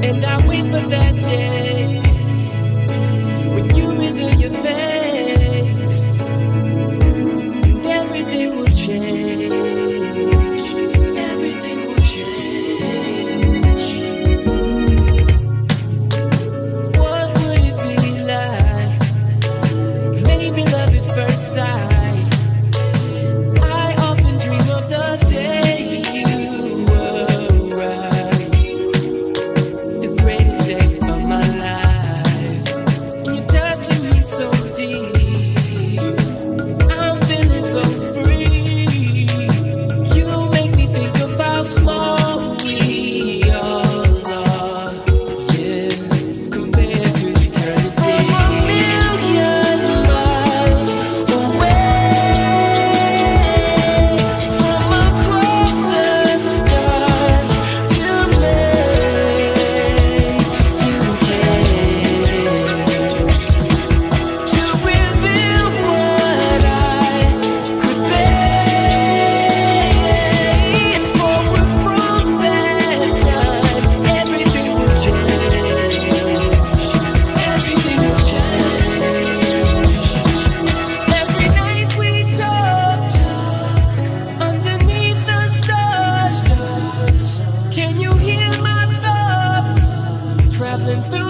And I wait for that day when you reveal your face, and everything will change. Everything will change. What would it be like? Maybe love at first sight. I often dream of the day you arrived, the greatest day of my life. And you're touching me so deep, I'm feeling so free. You make me think of how small we all are, yeah, compared to eternity. A million miles away from across the stars to make you care, to reveal what I could bear. Forward from that time, everything will change. Everything will change. Every night we talk underneath the stars. Can you hear my thoughts traveling through